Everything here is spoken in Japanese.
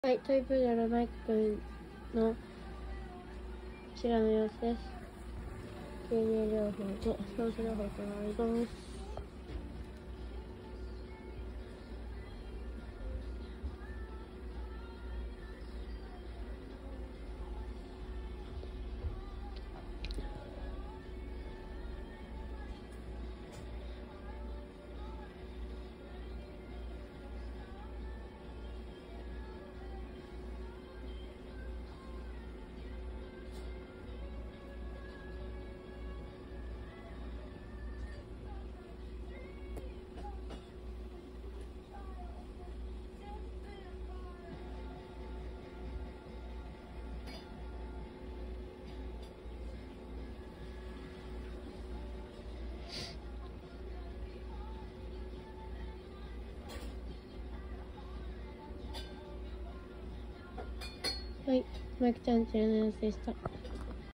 はい、トイプードルマイク君のこちらの様子です。経営療法とソース療法となります。はい、マイクちゃんちの様子でした。